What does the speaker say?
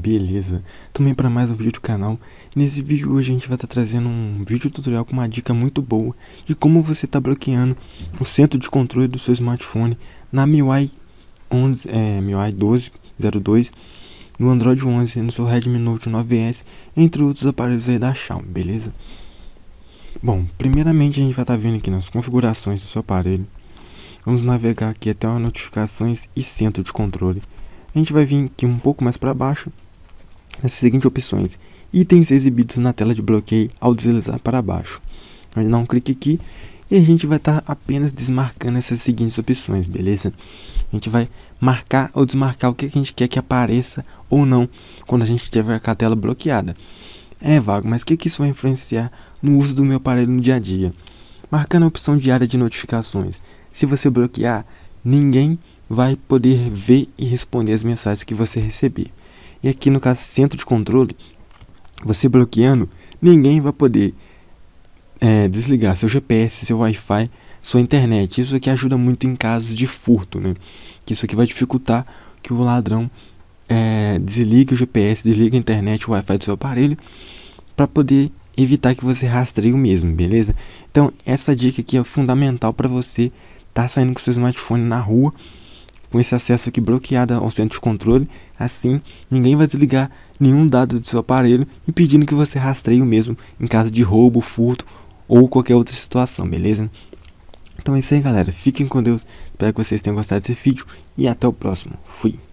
beleza? Também para mais um vídeo do canal. E nesse vídeo hoje a gente vai estar trazendo um vídeo tutorial com uma dica muito boa de como você está bloqueando o centro de controle do seu smartphone na MIUI 11, MIUI 12.02, no Android 11, no seu Redmi Note 9S, entre outros aparelhos aí da Xiaomi, beleza? Bom, primeiramente a gente vai estar vendo aqui nas configurações do seu aparelho. Vamos navegar aqui até as notificações e centro de controle. A gente vai vir aqui um pouco mais para baixo, nessas seguintes opções: itens exibidos na tela de bloqueio ao deslizar para baixo. A gente dá um clique aqui e a gente vai estar apenas desmarcando essas seguintes opções, beleza? A gente vai marcar ou desmarcar o que a gente quer que apareça ou não quando a gente tiver com a tela bloqueada. Vago, mas o que isso vai influenciar no uso do meu aparelho no dia a dia? Marcando a opção de área de notificações. Se você bloquear, ninguém vai poder ver e responder as mensagens que você receber. E aqui no caso centro de controle, você bloqueando, ninguém vai poder desligar seu GPS, seu Wi-Fi, sua internet. Isso aqui ajuda muito em casos de furto, né? Que isso aqui vai dificultar que o ladrão desligue o GPS, desligue a internet, o Wi-Fi do seu aparelho, para poder evitar que você rastreie o mesmo, beleza? Então essa dica aqui é fundamental para você estar saindo com seu smartphone na rua com esse acesso aqui bloqueado ao centro de controle. Assim ninguém vai desligar nenhum dado do seu aparelho, impedindo que você rastreie o mesmo em caso de roubo, furto ou qualquer outra situação, beleza? Então é isso aí, galera, fiquem com Deus, espero que vocês tenham gostado desse vídeo e até o próximo. Fui!